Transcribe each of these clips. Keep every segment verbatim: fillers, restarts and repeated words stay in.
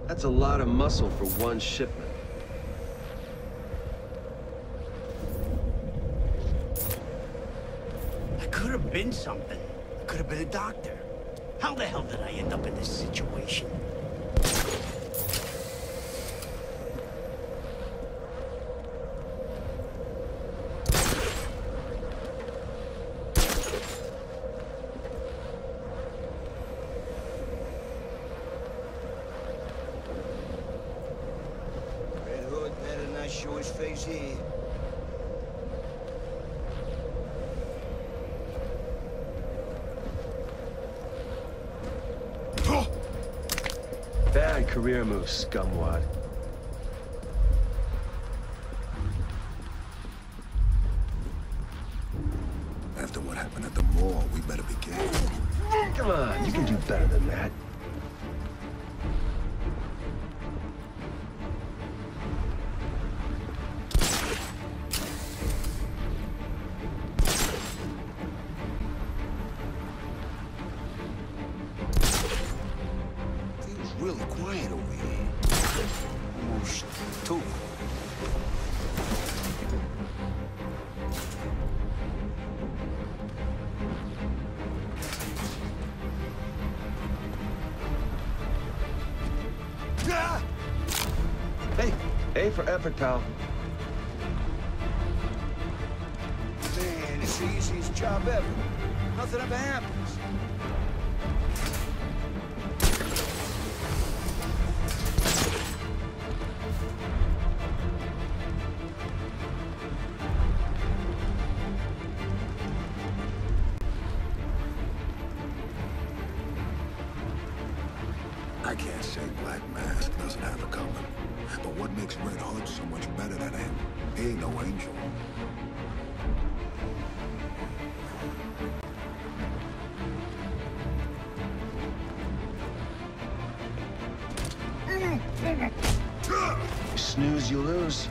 That's a lot of muscle for one shipment. I could have been something. I could have been a doctor. How the hell did I end up in this situation? Red Hood better not show his face here. Bad career move, scumwad. After what happened at the mall, we better be careful. Come on, you can do better than that. Feels really quiet over here. Almost too. Hey, A for effort, pal. Man, it's the easiest job ever. Nothing ever happens. I can't say Black Mask doesn't have it coming. But what makes Red Hood so much better than him? He ain't no angel. You snooze, you lose.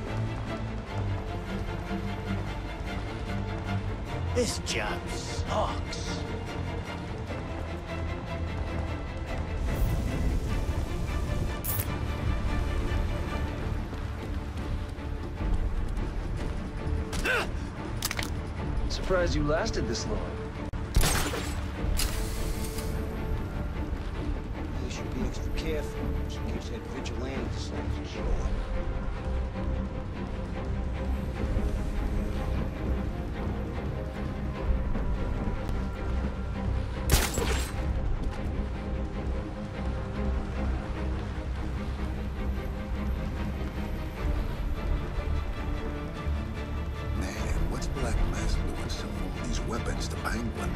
This job sucks. Surprised you lasted this long. They should be extra careful, just in case that vigilante decides to show up. Man, what's Black Mask doing selling all these weapons to Penguin?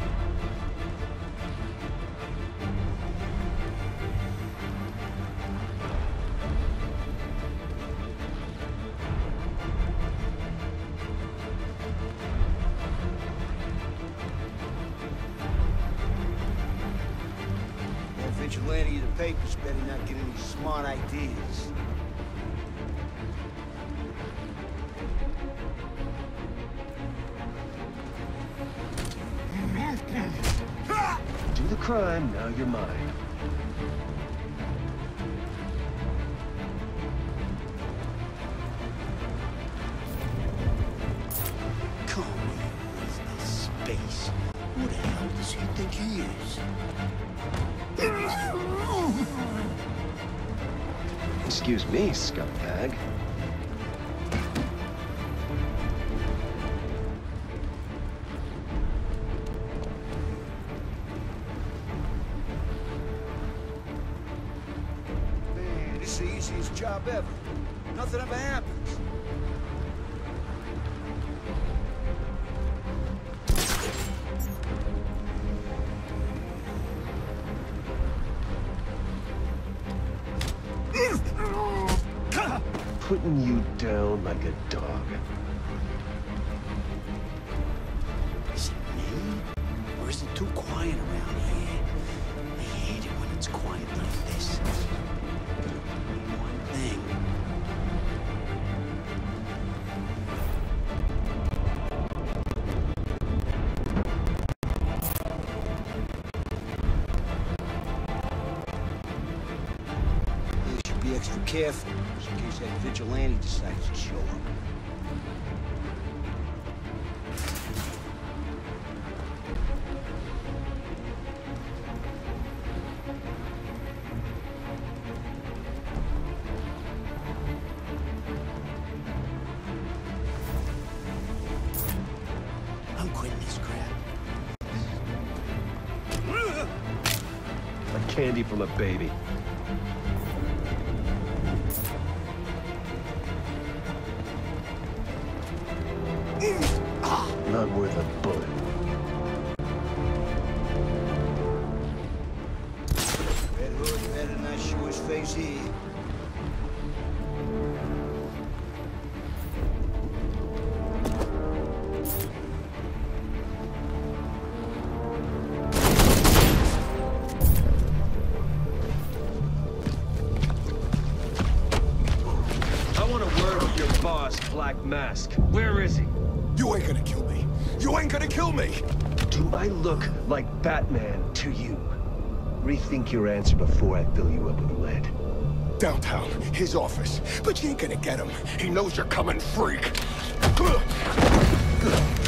That vigilante of the papers better not get any smart ideas. Do the crime, now you're mine. Come here, what's this space? Who the hell does he think he is? Excuse me, scumbag. Man, it's the easiest job ever. Nothing ever happens. Putting you down like a dog. Is it me? Or is it too quiet around here? I hate it when it's quiet like this. One thing. be extra careful, just in case that vigilante decides to show up. I'm quitting this crap. Like candy from a baby. Not worth a bullet. Red Hood better not show his face here. I want a word with your boss, Black Mask. Where is he? You ain't gonna kill me. You ain't gonna kill me. Do I look like Batman to you? Rethink your answer before I fill you up with lead. Downtown, his office. But you ain't gonna get him. He knows you're coming, freak. Good.